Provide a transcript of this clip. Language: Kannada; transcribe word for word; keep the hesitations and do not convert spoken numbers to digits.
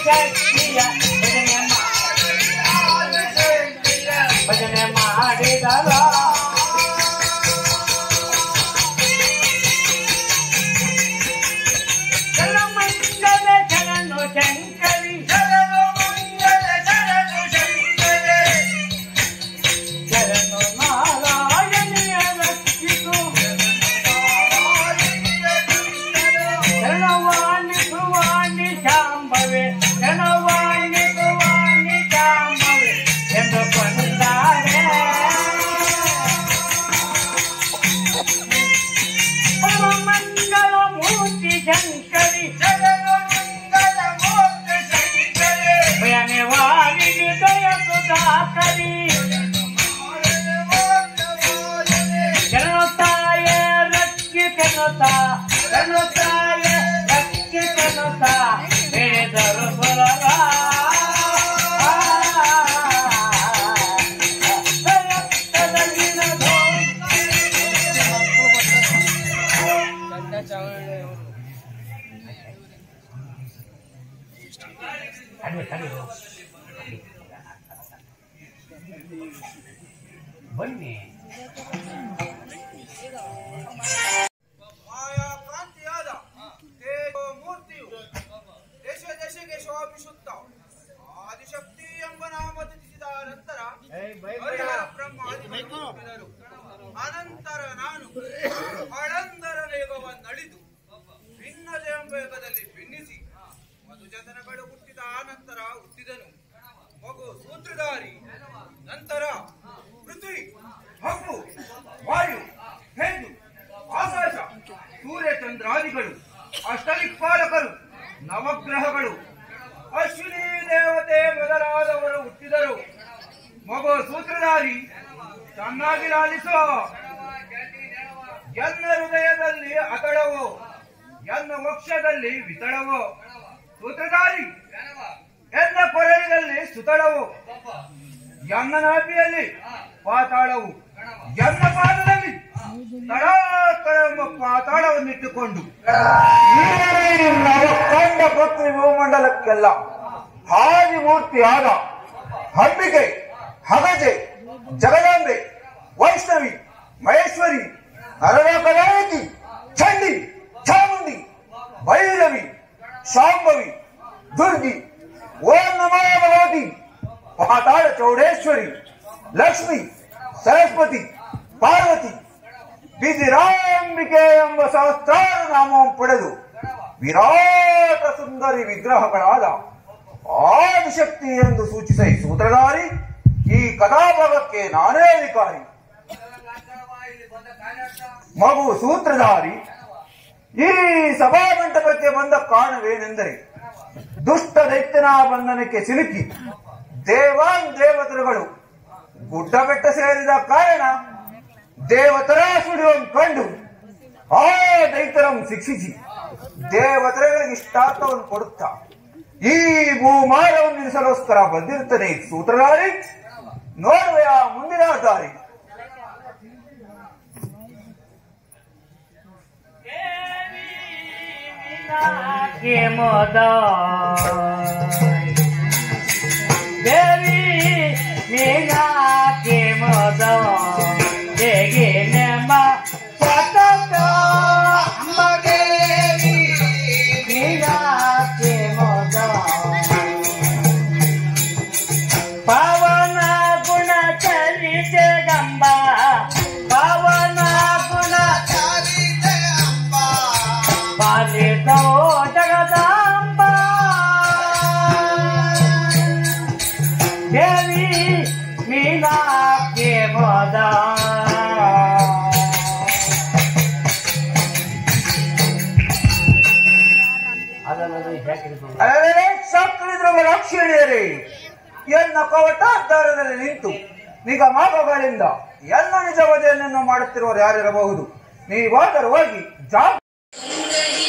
ಆದಿಶಕ್ತಿಯ ಭಜನೆ ಮಾಡಿದರ ಮಂಗಲ ಶರಣು ಶಂಕರಿ ಶರಣು ಮಂಗಲ ಶರಣು ಶಂಕರಿ ಶರಣು ನಾರಾಯಣಿಯ ರಕ್ಷಿಸು ಶರಣವಾಣಿ ಸುವಾಣಿ ಶಾಂಭವೆ ಶರಣವಾಣಿ ಸುವಾಣಿ ಶಾಂಭವೆ ಎಂದು ಕೊಂಡಾರೆ ಮಂಗಲ ಮೂರ್ತಿ ಶಂಕರಿ ಶರಣು ಮಂಗಲ ಮೂರ್ತಿ ಶಂಕರಿ ಭಯನಿವಾರಿಣಿ ದಯ ಸುಧಾಕರಿ ಶರಣತಾಯ ರಕ್ಷಿತನುತ ಶರಣತಾಯ ರಕ್ಷಿತನುತ ಬೇದರು ಸುರರ ಬನ್ನಿ ಮಾಯಾಕಾಂತಿಯಾದ ಮೂರ್ತಿಯು ದೇಶ ದೇಶಕ್ಕೆ ಶೋಭಿಸುತ್ತ ಆದಿಶಕ್ತಿ ಎಂಬ ನಾಮ ಧರಿಸಿದ ನಂತರ ಹರಿಹರ ಬ್ರಹ್ಮಾದಿಗಳು ಅನಂತರ ನಾನು ಅಳಂದರ ವೇಗವನ್ನಳಿದು ಭಿನ್ನದೆ ಎಂಬ ವೇಗದಲ್ಲಿ ಭಿನ್ನಿಸಿ ಮಧುಜತನಗಳು ಹುಟ್ಟಿದ ಆನಂತರ ಹುಟ್ಟಿದನು ಮಗು ಸೂತ್ರಧಾರಿ ನಂತರ ಪೃಥ್ವಿ ಹಕ್ಕು ವಾಯು ಹೆಣ್ಣು ಆಕಾಶ ಸೂರ್ಯಚಂದ್ರಾದಿಗಳು ಅಷ್ಟದಿಕ್ಪಾಲಕರು ನವಗ್ರಹಗಳು ಅಶ್ವಿನಿ ದೇವತೆ ಮೊದಲಾದವರು ಹುಟ್ಟಿದರು ಮಗು ಸೂತ್ರಧಾರಿ ಚೆನ್ನಾಗಿ ಲಾಲಿಸೋ ಎನ್ನ ಹೃದಯದಲ್ಲಿ ಅತಳವೋ ಎನ್ನ ವಕ್ಷದಲ್ಲಿ ವಿತಳವೋ ಸೂತ್ರಧಾರಿ ಎನ್ನ ಕೊರಳಿನಲ್ಲಿ ಸುತಳವು ಎನ್ನ ನಾಭಿಯಲ್ಲಿ ಪಾತಾಳವು ಎನ್ನ ಪಾದದಲ್ಲಿ ತಳಾತಳ ಎಂಬ ಪಾತಾಳವನ್ನಿಟ್ಟುಕೊಂಡು ಈ ನವಖಂಡ ಪೃಥ್ವಿ ಭೂಮಂಡಲಕ್ಕೆಲ್ಲ ಆದಿಮೂರ್ತಿಯಾದ ಅಂಬಿಕೆ ಹಗಜೆ ಜಗದಾಂಬೆ ವೈಷ್ಣವಿ ಮಹೇಶ್ವರಿ ನರಲೋಕನಾಯಕಿ ಚಂಡಿ ಚಾಮುಂಡಿ ಭೈರವಿ ಶಾಂಭವಿ ದುರ್ಗಿ ಓಂ ನಮೋ ಭಗವತಿ ಪಾತಾಳ ಚೌಡೇಶ್ವರಿ ಲಕ್ಷ್ಮಿ ಸರಸ್ವತಿ ಪಾರ್ವತಿ ಬಿದಿರಾಂಬಿಕೆ ಎಂಬ ಸಹಸ್ರಾರ ನಾಮವನ್ನು ಪಡೆದು ವಿರಾಟ ಸುಂದರಿ ವಿಗ್ರಹಗಳಾದ ಆದಿಶಕ್ತಿ ಎಂದು ಸೂಚಿಸಿ ಸೂತ್ರಧಾರಿ ಈ ಕಥಾಭಾಗಕ್ಕೆ ನಾನೇ ಅಧಿಕಾರಿ ಮಗು ಸೂತ್ರಧಾರಿ ಈ ಸಭಾಮಂಟಪಕ್ಕೆ ಬಂದ ಕಾರಣವೇನೆಂದರೆ ದುಷ್ಟ ದೈತ್ಯನ ಬಂಧನಕ್ಕೆ ಸಿಲುಕಿ ದೇವಾನ್ ದೇವತರುಗಳು ಗುಡ್ಡ ಬೆಟ್ಟ ಸೇರಿದ ಕಾರಣ ದೇವತರ ಸುಡಿಯನ್ನು ಕಂಡು ಆ ದೈತ್ಯರನ್ನು ಶಿಕ್ಷಿಸಿ ದೇವತರಗಳಿಗೆ ಇಷ್ಟಾರ್ಥವನ್ನು ಕೊಡುತ್ತಾ ಈ ಭೂಮಾರವನ್ನು ನಿಲ್ಲಿಸಲೋಸ್ಕರ ಬಂದಿರುತ್ತದೆ ಸೂತ್ರಧಾರಿ ನೋಡುವೆಯ ಮುಂದಿನ ದಾರಿ ದೇವಿ ಮೀನಾ ಕೆ ಮೋದ ಹೇಗೆ ನೆಮ್ಮ ಸತತ ದೇವಿ ಮೀನಾ ಕೆ ಮೋದ ಪವನ ಗುಣ ಚಲಿತ ಗಂಬ ಪವನ ಗುಣ ಚಲಿತ ಗಂಬ ಪಾಲಿತೋ ಜಗದಾಂಬ ದೇವಿ ಮೀನಾ ಕೆ ಮೋದ ರಾಕ್ಷಿಣಿಯರೇ ಎನ್ನ ಕವಟಾಧಾರದಲ್ಲಿ ನಿಂತು ನಿಗಮಾಪಗಳಿಂದ ಎಲ್ಲ ನಿಜ ವಧೆಯನ್ನು ಮಾಡುತ್ತಿರುವವರು ಯಾರಿರಬಹುದು ನೀವಾದರೂ ಹೋಗಿ ಜಾಗ